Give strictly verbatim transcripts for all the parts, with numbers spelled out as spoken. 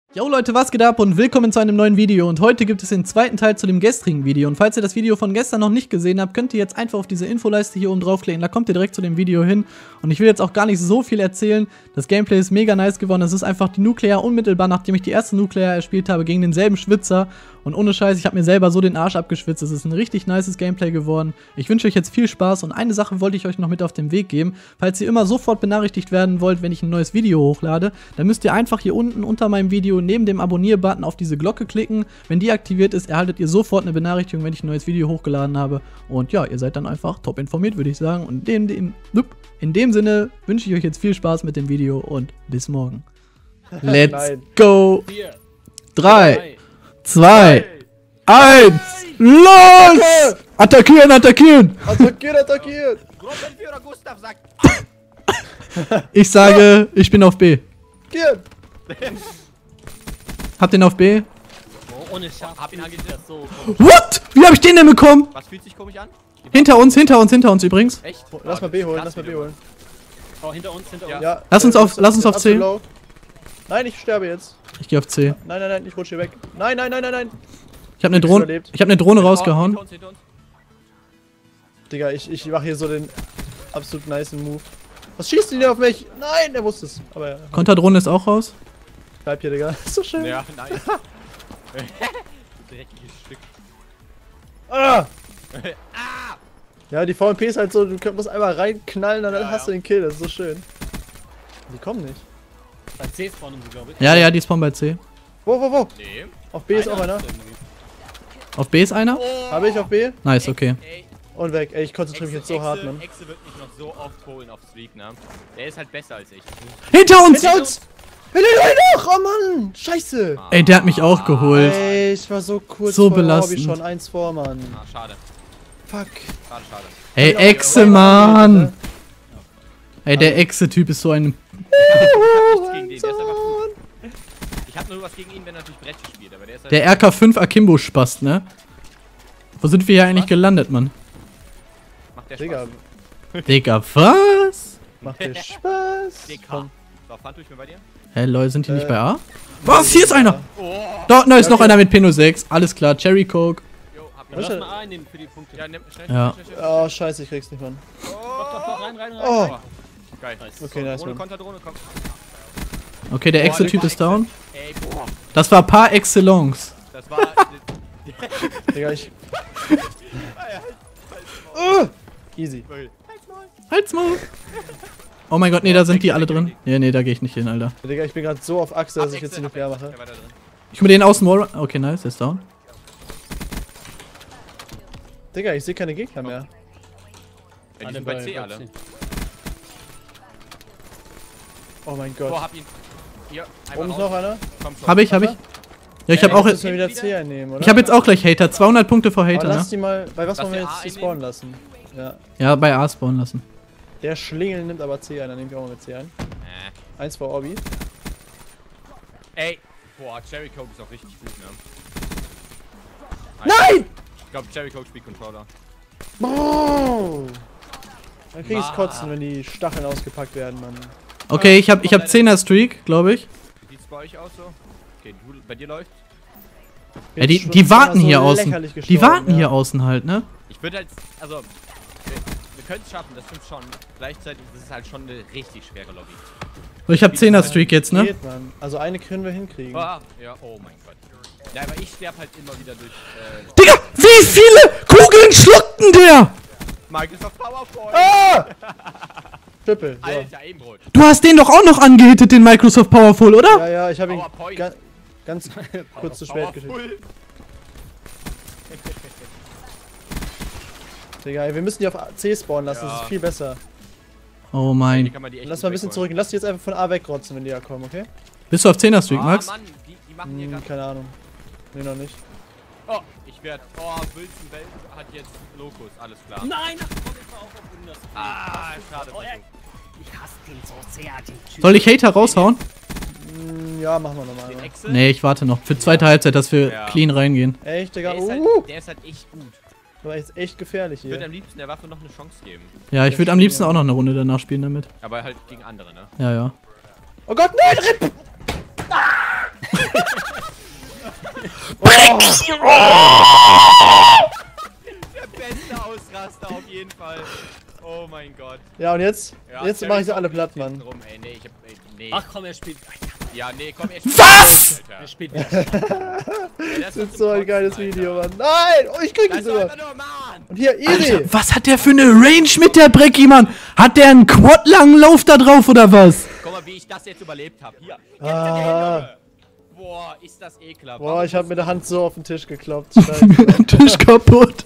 Jo Leute, was geht ab und willkommen zu einem neuen Video und heute gibt es den zweiten Teil zu dem gestrigen Video und falls ihr das Video von gestern noch nicht gesehen habt, könnt ihr jetzt einfach auf diese Infoleiste hier oben draufklicken, da kommt ihr direkt zu dem Video hin und ich will jetzt auch gar nicht so viel erzählen, das Gameplay ist mega nice geworden, es ist einfach die Nuclear unmittelbar, nachdem ich die erste Nuclear erspielt habe, gegen denselben Schwitzer und ohne Scheiß, ich habe mir selber so den Arsch abgeschwitzt, es ist ein richtig nices Gameplay geworden, ich wünsche euch jetzt viel Spaß und eine Sache wollte ich euch noch mit auf den Weg geben, falls ihr immer sofort benachrichtigt werden wollt, wenn ich ein neues Video hochlade, dann müsst ihr einfach hier unten unter meinem Video neben dem Abonnier Button auf diese Glocke klicken. Wenn die aktiviert ist, erhaltet ihr sofort eine Benachrichtigung, wenn ich ein neues Video hochgeladen habe. Und ja, ihr seid dann einfach top informiert, würde ich sagen. Und in dem, in dem Sinne wünsche ich euch jetzt viel Spaß mit dem Video und bis morgen. Let's go! drei, zwei, eins, los! Attackieren, attackieren! Attackieren, attackieren! Gruppenführer Gustav sagt. Ich sage, ich bin auf B. Gehen! Hab den auf B. Oh, ohne Schaf. Hab ihn angesetzt. Das so. What? Wie hab ich den denn bekommen? Was fühlt sich komisch an? Hinter uns, hinter uns, hinter uns übrigens. Echt? Lass mal B holen, lass mal B holen. Oh, hinter uns, hinter uns. Ja. Lass uns auf, lass uns auf C. Low. Nein, ich sterbe jetzt. Ich gehe auf C. Nein, nein, nein, ich rutsche hier weg. Nein, nein, nein, nein, nein. Ich habe eine Drohne, ich habe eine Drohne rausgehauen. Hinter uns, hinter uns. Digga, ich, ich mache hier so den absolut nice Move. Was schießt denn der auf mich? Nein, der wusste es. Aber ja. Konterdrohne ist auch raus. Bleib hier, Digga. Ist so schön. Ja, nice. Dreckiges Stück. Ah! Ah! Ja, die V M P ist halt so, du musst einmal reinknallen und dann Ja, hast ja. du den Kill. Das ist so schön. Die kommen nicht. Bei C spawnen sie, glaube ich. Ja, ja, die spawnen bei C. Wo, wo, wo? Nee. Auf B ist auch einer. Auf B ist einer? Oh. Habe ich auf B? Nice, okay. Ey, Und weg. Ey, ich konzentriere mich jetzt so Exe, hart, Mann. Exe wird mich noch so oft holen auf Streak, ne? Der ist halt besser als ich. Hinter uns! Hinter uns! Hinter uns! Oh Mann! Scheiße! Ey, der hat mich auch geholt. Ey, ich war so kurz So vor der Lobby belastend. schon eins vor, Mann. Ah, schade. Fuck. Schade, schade. Ey, Exe, Mann! Ey, der Exe-Typ ist so ein... Nichts gegen den, der ist einfach gut. Ich hab nur was gegen ihn, wenn er natürlich Brettchen spielt, aber der ist halt... Der R K fünf Akimbo-Spast, ne? Wo sind wir hier eigentlich gelandet, Mann? Macht der Digga, Spaß. Digga, was? macht dir Spaß? D K. Komm. So, Pfandu, ich bin bei dir. Hä, Leute, sind die nicht Äh. bei A? Was? Hier ist einer! Oh, Da, da ist Ja, noch okay. einer mit P null sechs. Alles klar, Cherry Coke. jo, hab ihn. Was Lass ist mal A nehmen für die Punkte. Ja, nimm, schnell, Ja. schnell, schnell, schnell. Oh, scheiße, ich krieg's nicht, Mann. Doch, doch, doch, rein, rein, rein. Oh. Geil. Okay, nice, Drohne, Mann. Konterdrohne, komm. Okay, der Boah, Exe-Typ der ist down. Ey, boah. Das war par excellence. Das war... Digga, ich. Uh, easy. Halt's Maul. Oh mein Gott, nee, da sind die alle drin. Nee, nee, da gehe ich nicht hin, Alter. Digga, ich bin gerade so auf Achse, dass ich jetzt die Exe, Nuklear hab mache. ich. Der war da drin. Ich mit den außen Wall. Okay, nice, der ist down. Digga, ich sehe keine Gegner mehr. Ja, die sind bei C alle. Oh mein Boah, Gott. hab ihn. Hier, Oben einmal ist noch raus. einer. Komm schon. Hab ich, hab ich. Ja, ich hab Ey, auch. jetzt müssen wir wieder C einnehmen, oder? Ich hab jetzt auch gleich Hater. zweihundert Punkte vor Aber Hater, ne? lass die mal. Bei was Lass wollen wir die A jetzt die einnehmen? spawnen lassen? Ja. Ja, bei A spawnen lassen. Der Schlingel nimmt aber C ein, dann nehme ich auch mal mit C ein. Äh. Eins vor Obby. Ey. Boah, Cherry Coke ist auch richtig gut, ne? Nein! Ich glaube, Cherry Coke spielt Controller. Bro! Dann krieg ich's Ma. kotzen, wenn die Stacheln ausgepackt werden, Mann. Okay, ich hab, ich hab zehner Streak, glaube ich. Wie sieht's bei euch aus so? Okay, du, bei dir läuft. Ja, die, Bin die schon warten so hier außen. lächerlich Die gestorben, warten ja. hier außen halt, ne? Ich würde halt, also, wir, wir können es schaffen, das stimmt schon. Gleichzeitig ist es halt schon eine richtig schwere Lobby. So, ich hab zehner Streak jetzt, ne? Geht, Mann. Also eine können wir hinkriegen. Ah, ja, oh mein Gott. Ja, aber ich sterbe halt immer wieder durch, äh, Digga, wie viele Kugeln schluckt denn der? Microsoft PowerPoint. Ah! Triple. So. Alter, Ebenbrot. Du hast den doch auch noch angehittet, den Microsoft Powerful, oder? Ja, ja, ich habe ihn PowerPoint. ga ganz kurz zu spät geschickt. Powerful. Digga, ey, wir müssen die auf C spawnen lassen, das Ja. ist viel besser. Oh Hier mein. kann man die echt Lass mal ein gut bisschen wegholen. zurück. Lass die jetzt einfach von A wegrotzen, wenn die da kommen, okay? Bist du auf zehner Streak, Ah, Max? Mann, die, die machen hier Hm, gerade. keine Ahnung. Nee, noch nicht. Oh, ich werd. Oh, Wilson Bell hat jetzt Lokus, alles klar. Nein, ach komm, ich war auch auf Windows. Ah, schade. Oh, ja. Ich hasse den so sehr, den Typ. Soll ich Hater raushauen? Hm, ja, machen wir nochmal. Den einmal. Excel? Nee, ich warte noch. Für zweite Halbzeit, dass wir Ja. clean reingehen. Echt, Digga? Der ist, halt, Uh, der ist halt echt gut. das war jetzt echt gefährlich Ich würde hier. am liebsten der Waffe noch eine Chance geben. Ja, ich würde am liebsten auch noch eine Runde danach spielen damit. Aber halt gegen andere, ne? Ja, ja. Oh Gott, nein, R I P! Der beste Ausraster auf jeden Fall. Oh mein Gott. Ja, und jetzt? Ja, jetzt Terry mache ich sie kommt alle nicht platt, hinten Mann. Rum, ey. Nee, ich hab, ey, nee. Ach komm, er spielt. Ja, nee, komm, er spielt. Was? Er Alter. spielt. Ja, Das doch ist zum so ein Kotzen, geiles Alter. Video, Mann. Nein! Oh, ich krieg Das ihn ist doch sogar. einfach nur Mann. Und hier, easy. Alter, was hat der für eine Range mit der Brecki, Mann? Hat der einen quad-langen Lauf da drauf oder was? Guck mal, wie ich das jetzt überlebt habe. Hier. Jetzt Ah. in die Hände. Boah, ist das ekelhaft. Boah, ich hab mit der Hand so auf den Tisch gekloppt. Scheiße. Tisch kaputt.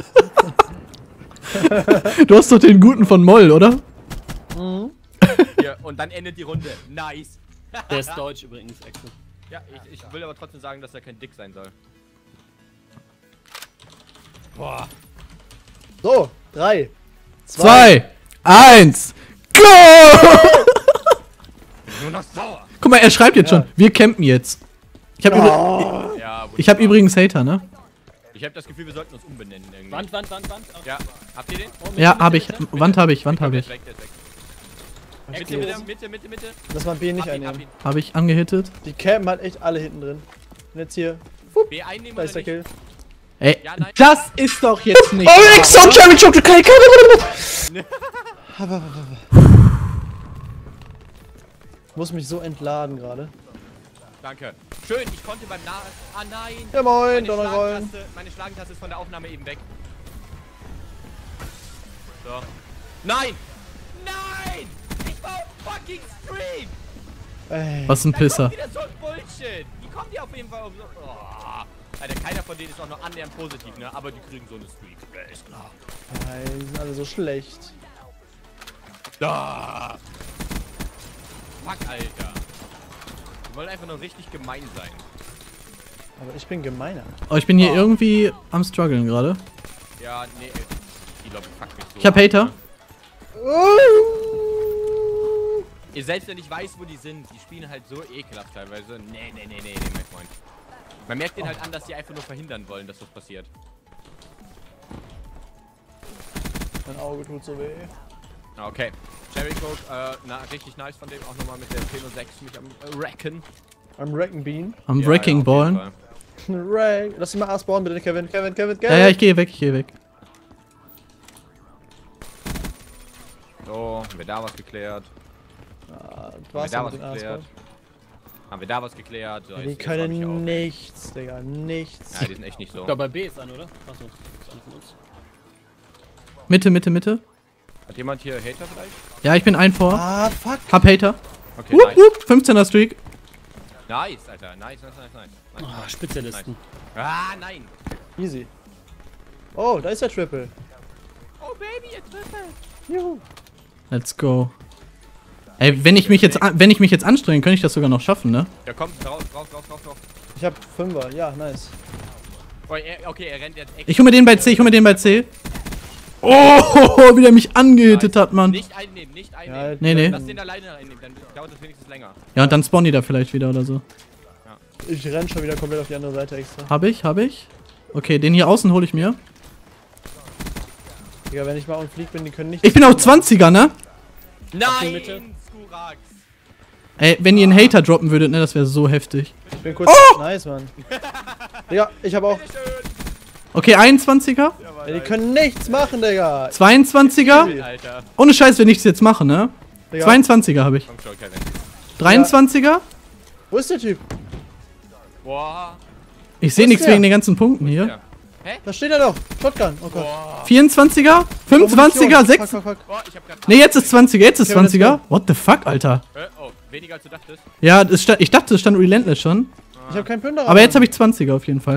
Du hast doch den guten von Moll, oder? Hier, und dann endet die Runde. Nice. Der ist deutsch übrigens, Axel. Ja, ich, ich will aber trotzdem sagen, dass er kein Dick sein soll. Boah. So, drei, Zwei, eins, go! Nur noch sauer. Guck mal, er schreibt jetzt schon, wir campen jetzt. Ich habe Oh. Ja, ich hab übrigens Hater, ne? Ich habe das Gefühl, wir sollten uns umbenennen irgendwie. Wand, Wand, Wand, Wand. Auf. Ja, habt ihr den? Oh, Mitte, Ja, Mitte, hab ich. Mitte. Wand habe ich, Wand habe Der ich. ist weg, der ist weg. Okay. Mitte, Mitte, Mitte, Mitte, Mitte. Lass mal B nicht Hab ihn, hab einnehmen. ihn. Habe ich angehittet. Die campen halt echt alle hinten drin. Und jetzt hier. B einnehmen Da oder ist der nicht? Kill. Ey, Ja, nein. das ist doch jetzt nicht. Oh, ich sag Cherry Choke, okay, Ich muss mich so entladen gerade. Danke. Schön, ich konnte beim Nach... Ah nein. Ja moin, Meine Donnerrollen. Schlagentaste, meine Schlagentaste ist von der Aufnahme eben weg. So. Nein! Nein! Ich war auf fucking Stream! Ey. Was ein Da kommt Pisser. wieder so ein Bullshit! Wie kommen die auf jeden Fall auf so... Oh. Alter, keiner von denen ist auch nur annähernd positiv, ne? Aber die kriegen so eine Streak. Ja, ist klar. Nein, die sind alle so schlecht. Da! Fuck, Alter. Die wollen einfach nur richtig gemein sein. Aber ich bin gemeiner. Oh, ich bin hier irgendwie am struggeln gerade. Ja, nee, ey. Die Lobby fuckt mich so. Ich hab Hater. Ihr selbst, wenn ich weiß, wo die sind, die spielen halt so ekelhaft teilweise. Nee, nee, nee, nee, nee, mein Freund. Man merkt denen halt an, dass die einfach nur verhindern wollen, dass das passiert. Mein Auge tut so weh. Ah, okay. Cherry Coke, äh, na, richtig nice von dem. Auch nochmal mit der P null sechs mich am äh, Wrecken. Am Wrecking Bean. Am Ja, Wrecking ja, auf jeden Ballen. Fall. Wreck. Lass ihn mal A spawnen bitte, Kevin. Kevin, Kevin, Kevin. Ja, ja, ich gehe weg, ich gehe weg. So, haben wir da was geklärt. Ah, du Haben wir warst da ja was mit dem A geklärt. Haben wir da was geklärt. So, Die jetzt- jetzt können räum ich auf. nichts, Digga. Nichts. Ja, die sind echt nicht so. Ich glaube, bei B ist einer, oder? Achso, ist einer von uns. Mitte, Mitte, Mitte. Hat jemand hier Hater vielleicht? Ja, ich bin ein vor. Ah, fuck. Hab Hater. Okay, Wupp, nice. wupp, fünfzehner Streak. Nice, Alter. Nice, nice, nice, nice. nice. Ah, Spezialisten. Ah, nein. Easy. Oh, da ist der Triple. Oh, Baby, ihr Triple. Juhu. Let's go. Ey, wenn ich mich jetzt, an- wenn ich mich jetzt anstrenge, könnte ich das sogar noch schaffen, ne? Ja, komm, raus, raus, raus, raus, raus. Ich hab Fünfer. Ja, nice. Oh, er, okay, er rennt jetzt echt. Ich hol mir den bei C, ich hol mir den bei C. Oh, wie der mich angehittet hat, Mann. Nicht einnehmen, nicht einnehmen. Ja, Nee, nee. Lass den alleine einnehmen, dann dauert das wenigstens länger. Ja, und dann spawnen die da vielleicht wieder oder so. Ich renn schon wieder komplett auf die andere Seite extra. Hab ich, hab ich. Okay, den hier außen hole ich mir. Digga, wenn ich mal und flieg bin, die können nicht. Ich bin auf zwanziger, ne? Nein, Mitte. Skurax. Ey, wenn ihr einen Hater droppen würdet, ne, das wäre so heftig. Ich bin kurz. Nice, Mann. Digga, ich hab auch. Okay, einundzwanziger, Ey, die können nichts machen, Digga. zweiundzwanziger. Alter. Ohne Scheiß, wenn ich es jetzt mache, ne? Digga. zweiundzwanziger habe ich. Komm schon, Kevin. dreiundzwanziger. Wo ist der Typ? Boah. Ich sehe Wo ist nichts der? wegen den ganzen Punkten hier. Ja. Da steht er doch. Shotgun. Oh Gott. Boah. vierundzwanziger, fünfundzwanziger, Fuck, sechs. fuck, fuck. Boah, ich hab grad. Ne, jetzt ist zwanziger, jetzt ist Kevin, let's zwanziger. What the fuck, Alter? Äh, oh, weniger als du dachtest. Ja, das stand, ich dachte, es stand Relentless schon. Ich hab keinen Plünderer. Aber jetzt habe ich zwanziger auf jeden Fall.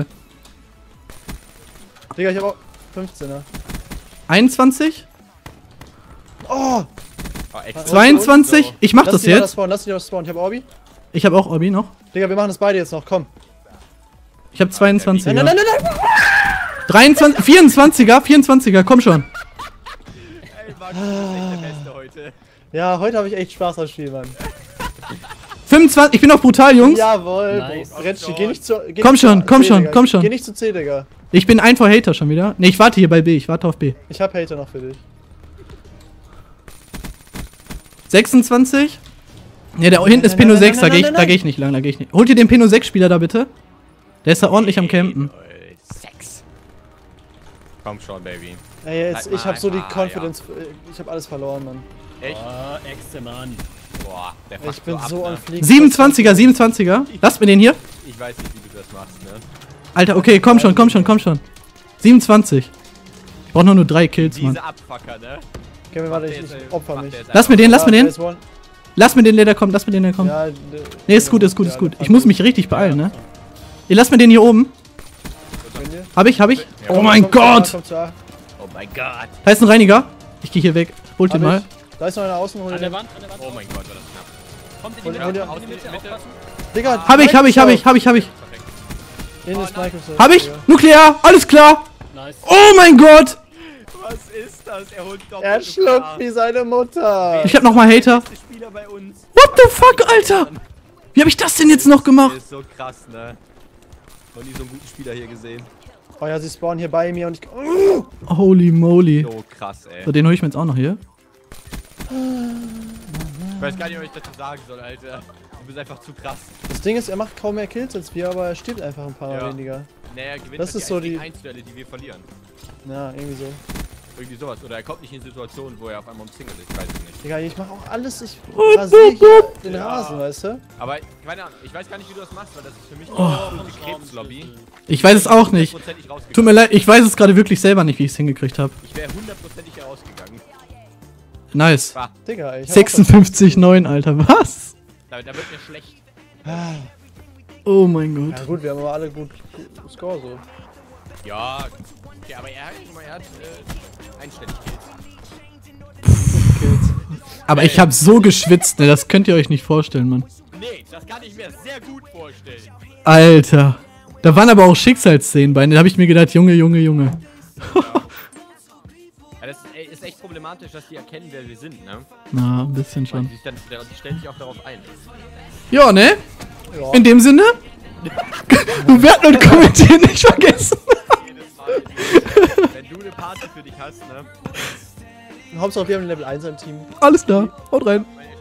Digga, ich hab auch fünfzehner. einundzwanzig, Oh! Oh, extra. zweiundzwanzig. Ich mach Lass das die mal jetzt. spawnen, lass die mal spawnen. Ich hab Orbi. Ich habe auch Orbi noch. Digga, wir machen das beide jetzt noch. Komm. Ich habe Nein, zweiundzwanziger. nein, nein, nein, nein. dreiundzwanzig, vierundzwanziger, vierundzwanziger, komm schon. Ey, Max, du bist echt der Beste heute. Ja, heute habe ich echt Spaß am Spiel, Mann. fünfundzwanzig, ich bin noch brutal, Jungs. Jawohl. Nice. Retschi, geh nicht zu. Geh Komm nicht schon, zu komm C, schon, Digga. komm schon. Geh nicht zu C, Digga. Ich bin ein vor Hater schon wieder. Ne, ich warte hier bei B, ich warte auf B. Ich hab Hater noch für dich. sechsundzwanzig. Ne, da hinten ist nein, P null nein, sechs, da nein, gehe ich, nein, da nein. geh ich nicht lang, da gehe ich nicht. Holt ihr den P null sechs Spieler da bitte? Der ist da ordentlich am Campen. Komm schon, Baby. Ey, jetzt, Halt ich hab mal. so die Ah, Confidence. Ich hab alles verloren, Mann. Echt? Oh, Äxte, Mann. Boah, der Ich fuckt bin ab, so ne? am Fliegen. siebenundzwanziger, siebenundzwanziger. Lasst mir den hier. Ich weiß nicht, wie du das machst, ne? Alter, okay, komm schon, komm schon, komm schon. siebenundzwanzig. Ich brauch nur nur drei Kills, Mann. Diese Abfucker, ne? Okay, warte, Macht ich, der jetzt, ich äh, opfer macht mich. der jetzt Lass mir den, lass mir Ja, den. der ist one. Lass mir den, Leder kommen, lass mir den, der kommt. Ja, Nee, ist gut, ist gut, ist gut. Ich muss mich richtig beeilen, ne? Ihr lasst mir den hier oben. Hab ich, hab ich. Oh mein Gott! Oh mein Gott. Da ist ein Reiniger. Ich geh hier weg. Holt den mal. Da ist noch einer außen. Hol An der den. Wand, an der Wand. Oh mein Gott, war das knapp. Kommt in Hol die den, Mitte, hol in die Mitte, Mitte. aufpassen. Digga, Hab ich, hab ich, hab ich, hab ich, hab ich. Den ist Microsoft. Hab ich? Nuklear, alles klar. Nice. Oh mein Gott. Was ist das? Er holt doppelt. Er schluckt wie seine Mutter. Ich hab noch mal Hater. Der Spieler bei uns. What the fuck, Alter? Wie hab ich das denn jetzt noch Der gemacht? ist so krass, ne? Noch nie so einen guten Spieler hier gesehen. Oh ja, sie spawnen hier bei mir und ich. Uh! Holy moly. So krass, ey. So, den hol ich mir jetzt auch noch hier. Ich weiß gar nicht, was ich dazu sagen soll, Alter. Du bist einfach zu krass. Das Ding ist, er macht kaum mehr Kills als wir, aber er stirbt einfach ein paar Ja. weniger. Naja, er gewinnt Das halt ist so die die- eins Duelle, die wir verlieren. Ja, irgendwie so. Irgendwie sowas. Oder er kommt nicht in Situationen, wo er auf einmal um Single ist. Ich weiß es nicht. Digga, ich mach auch alles. Ich rasiere hier den Rasen, weißt du? Aber, keine Ahnung, ich weiß gar nicht, wie du das machst, weil das ist für mich Oh. nur die Krebslobby. Ich weiß es auch nicht. hundertprozentig rausgegangen. Tut mir leid, ich weiß es gerade wirklich selber nicht, wie ich es hingekriegt habe. Ich wäre hundertprozentig hier rausgegangen. Nice. Bah, Digga, ich hab sechsundfünfzig neun, Alter. Was? da, da wird mir schlecht. Ah. Oh mein Ja Gott. gut, wir haben aber alle gut, gut Score so. Ja, okay, aber er, guck mal, er hat äh, einstellig Kills. Aber ich habe so geschwitzt, ne? Das könnt ihr euch nicht vorstellen, Mann. Nee, das kann ich mir sehr gut vorstellen. Alter. Da waren aber auch Schicksalsszenen bei. Da habe ich mir gedacht, Junge, Junge, Junge. Ja, das ey, ist echt problematisch, dass die erkennen, wer wir sind, ne? Na, ein bisschen Und schon. die, dann, die stellen sich auch darauf ein. Ja, ne? Ja. In dem Sinne. Bewerten und kommentieren nicht vergessen. Jedes Mal. Wenn du eine Party für dich hast, ne? Hauptsache wir haben ein Level eins im Team. Alles klar. Haut rein. Meine